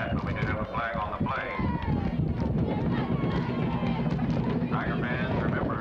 side, but we do have a flag on the play. Tiger fans, remember,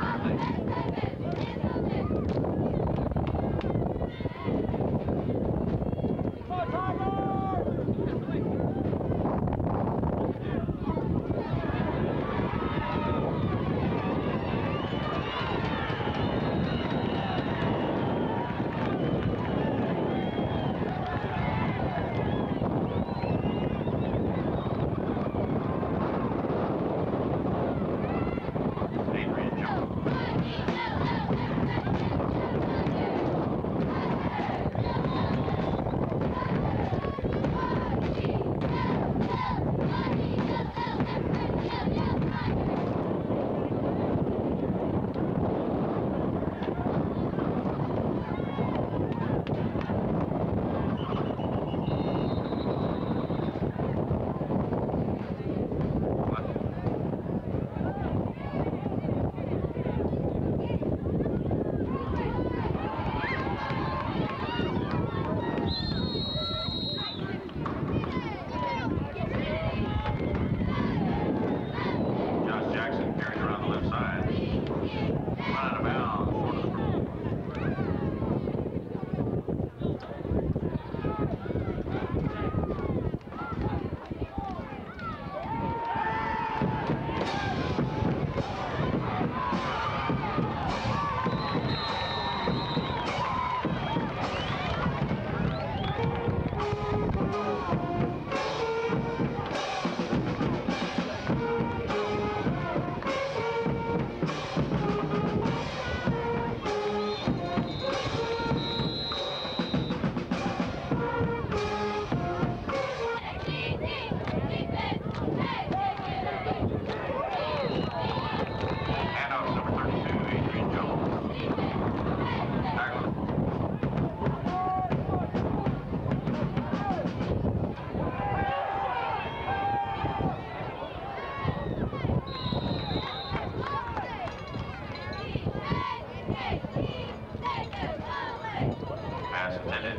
pass intended,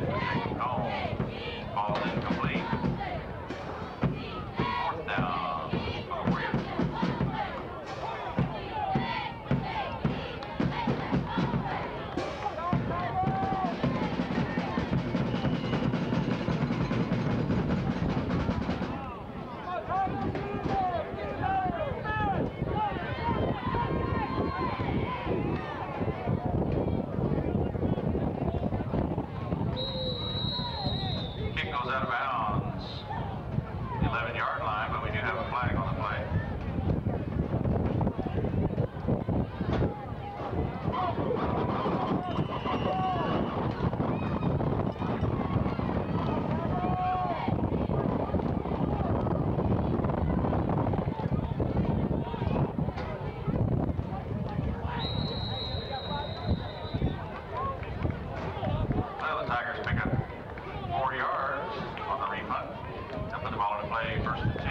call incomplete. Fourth down for the Warriors. Goes out of bounds. 11-yard line, but we do have a flag on the play. Well, the Tigers pick up 4 yards on the repunt. They'll put the ball into play first and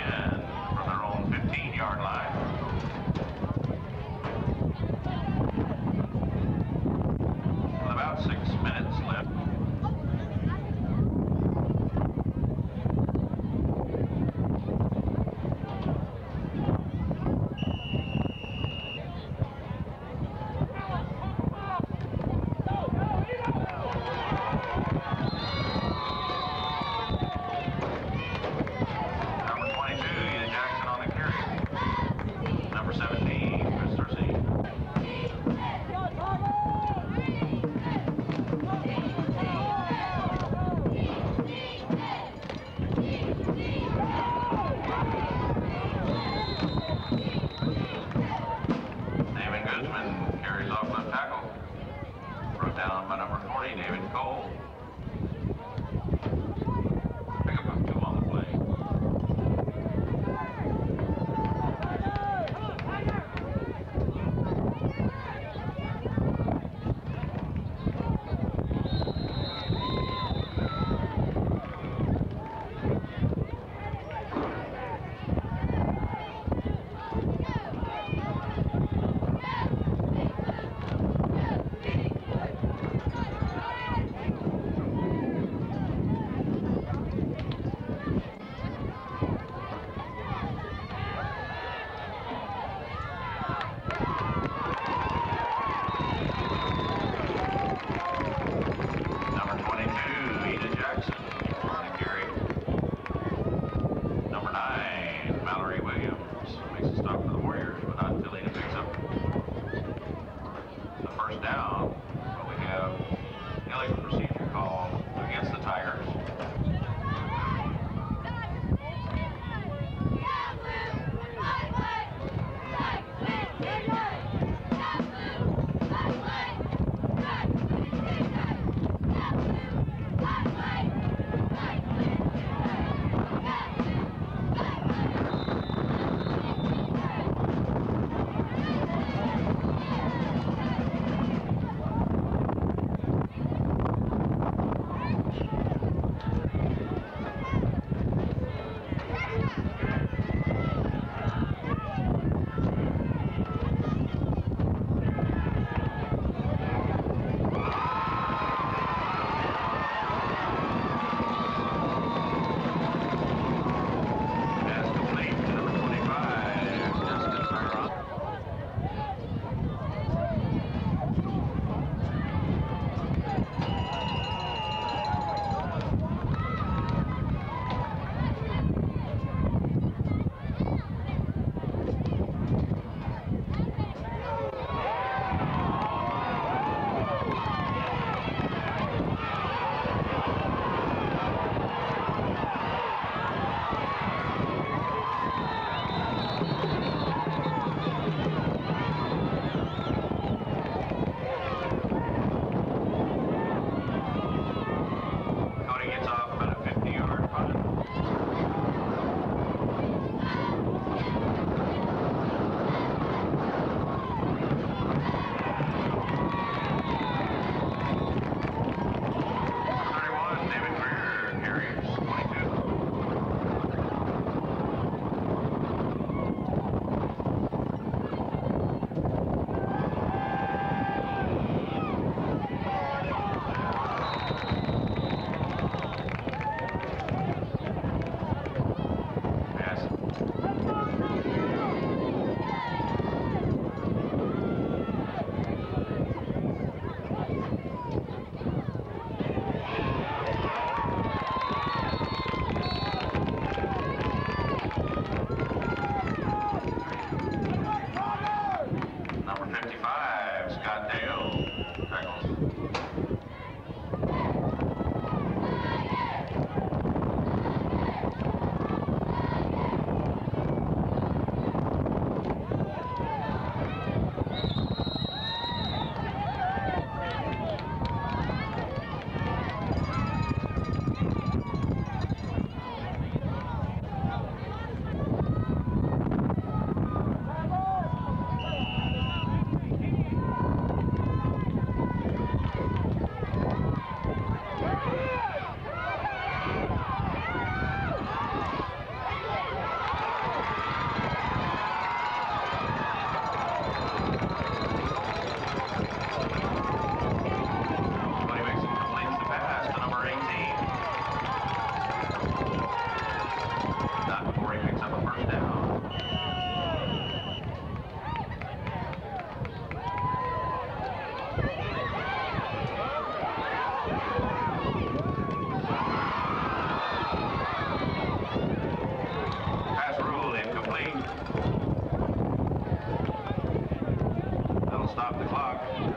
the clock.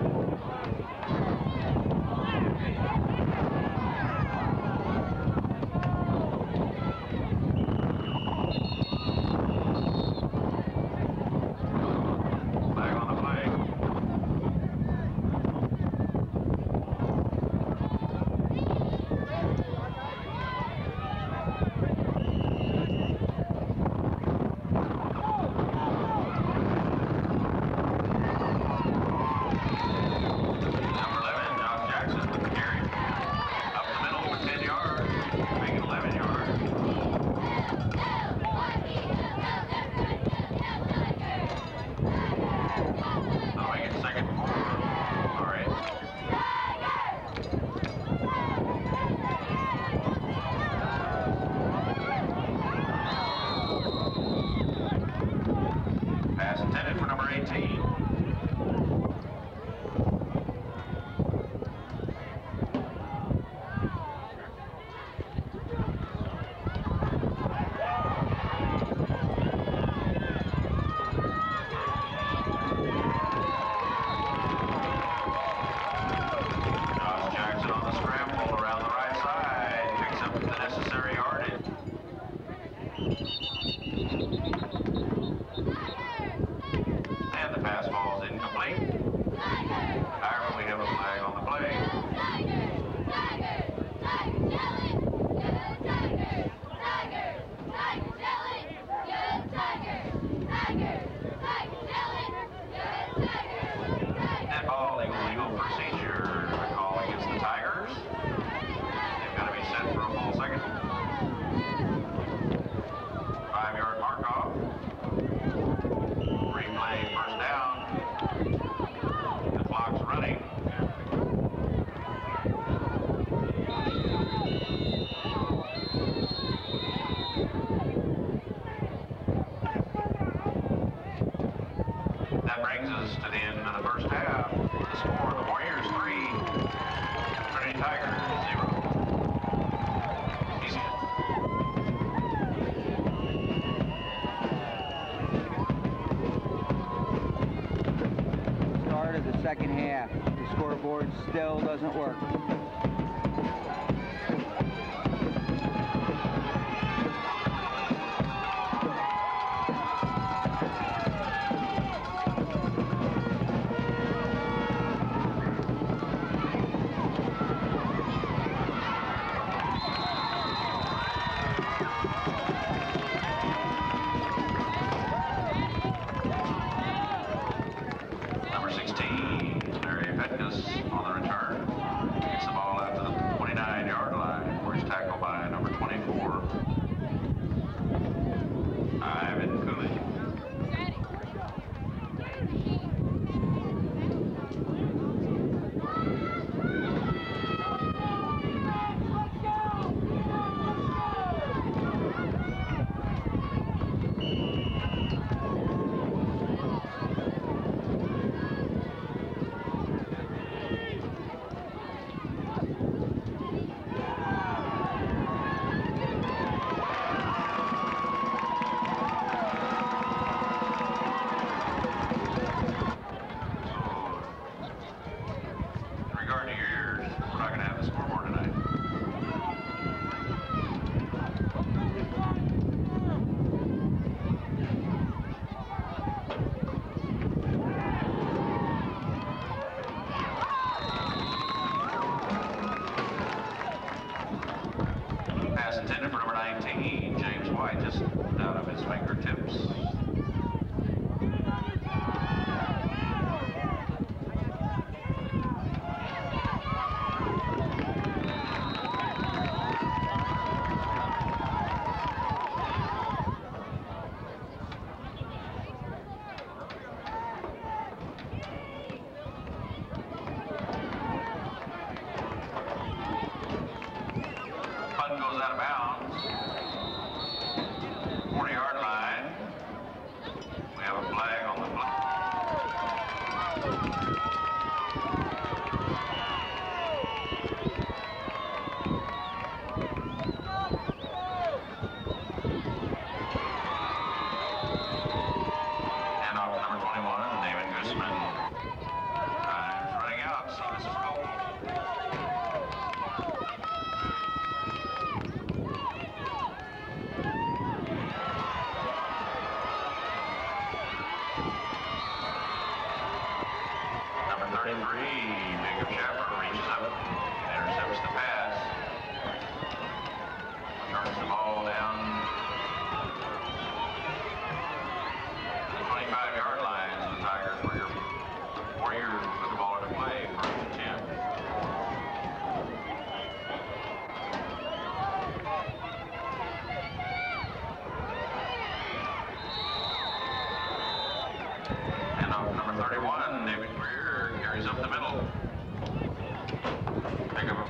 Flag on the play. Pass intended for number 18. Josh Jackson on the scramble around the right side. Picks up the necessary yardage. And the pass ball is incomplete. However, we have a flag on the play. That ball, illegal procedure, a call against the Tigers. They've got to be set for a full second. 5-yard mark off. Replay, first down. The clock's running. That brings us to the end of the first half. The score, the Warriors 3, Trinity Tigers 0. Start of the second half. The scoreboard still doesn't work. Number 16, Larry Petkus on the return. Gets the ball number 31, David Greer, carries up the middle. Pick up.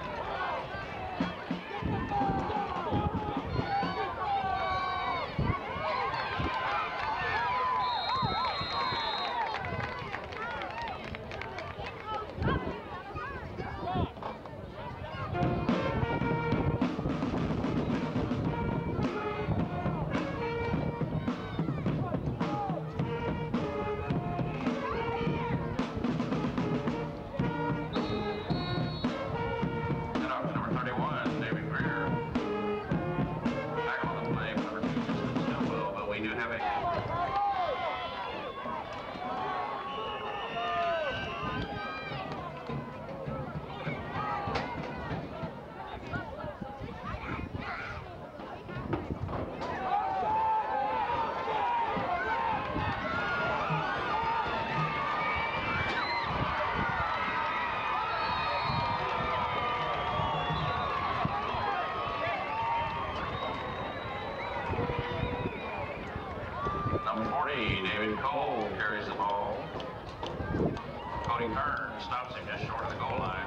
Number 40, David Cole carries the ball. Cody Kern stops him just short of the goal line.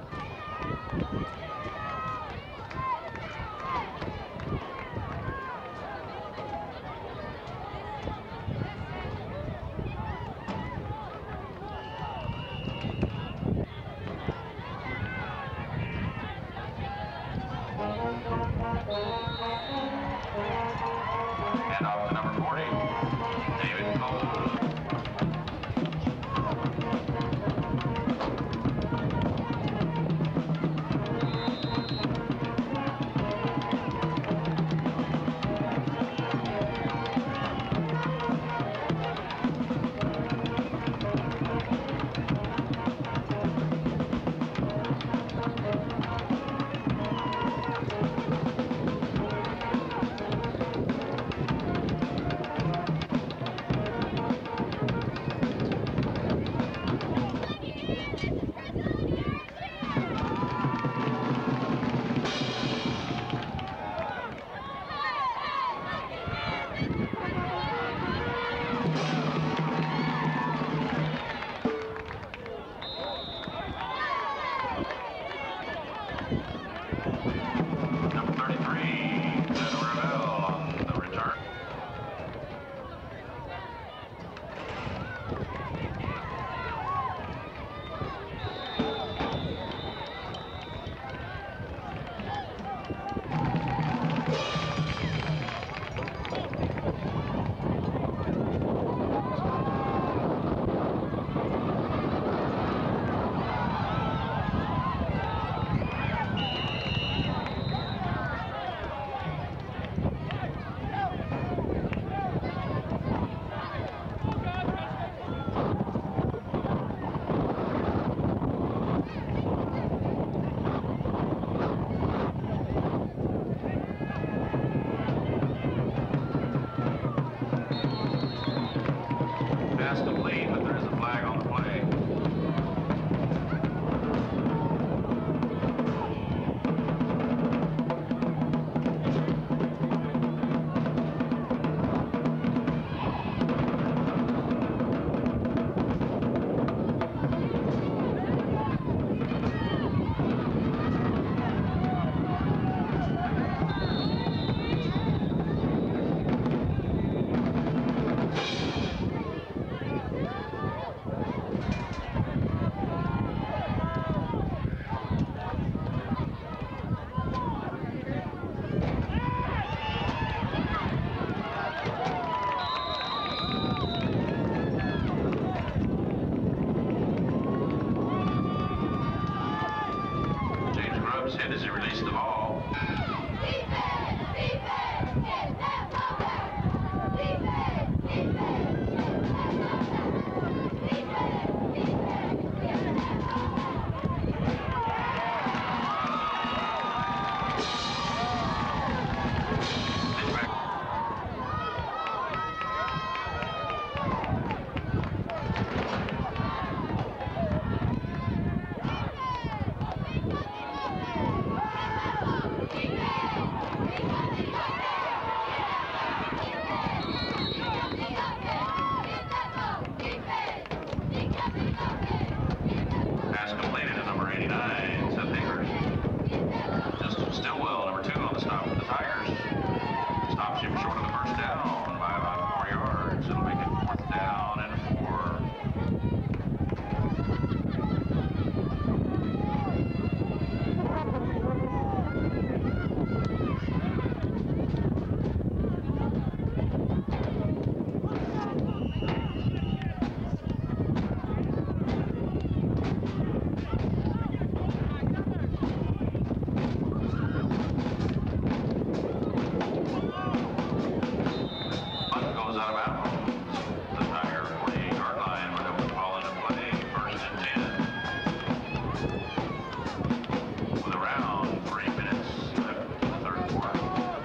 And off to number 40, David Cole. out of bounds. The Tiger 48-yard line with the ball into play. First and 10. With around 3 minutes left in the third quarter.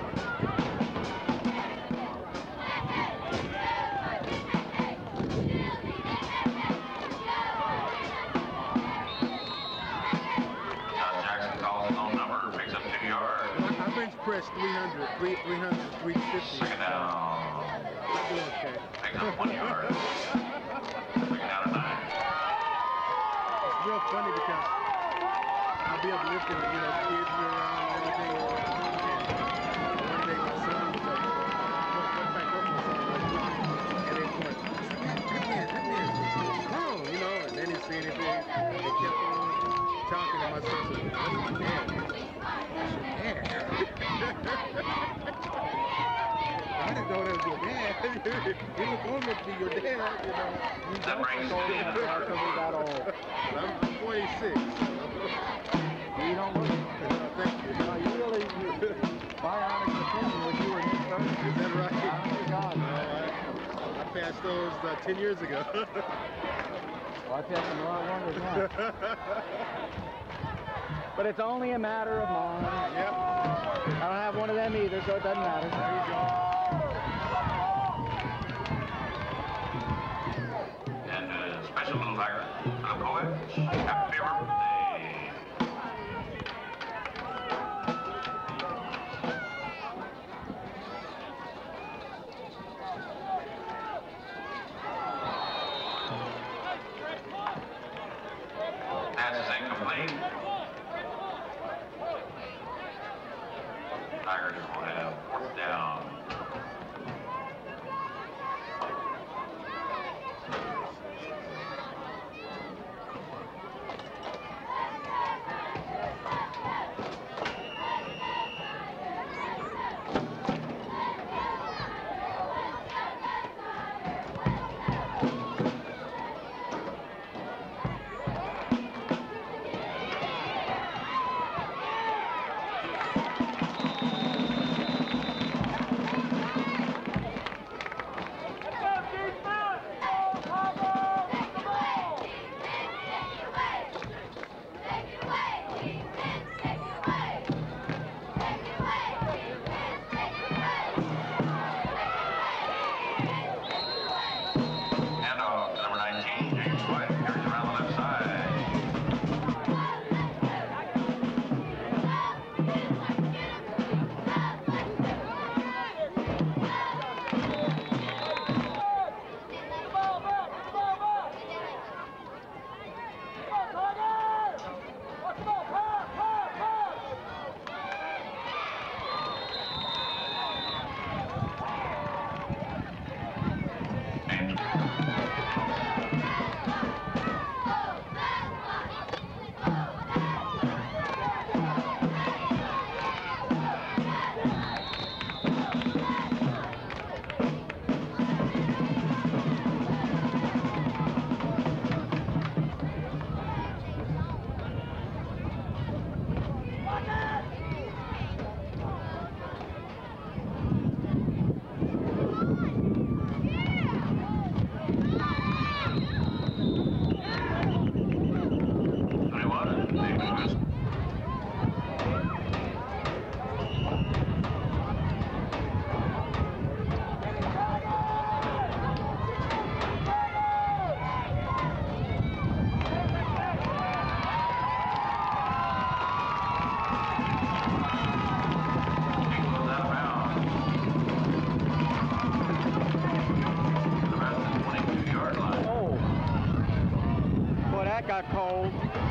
Jackson calls his own number, picks up 2 yards. I bench press 300, 350. Second down. I do okay. Picks up 1 yard. Second down and 9. It's real funny because I'll be uplifting, kids are around and everything. And one day my son was like, went back up with something and they went, that man's strong, and they didn't say anything. They kept on talking and my son said, that's my dad. That's your dad. I didn't know that was your dad. He was going to be your dad, That brings me to the How come we got old? I'm 26. You don't look. Thank you. No, you really, my honest opinion was you were in his 30s. Is that right? Oh my God. No, I passed those 10 years ago. Well, I passed him a lot longer than that. But it's only a matter of mine. Yep. I don't have one of them either, so it doesn't matter. There you go. And special little Tiger to the poet. Happy birthday. Pass is incomplete. Tigers will have 4th down. Got cold.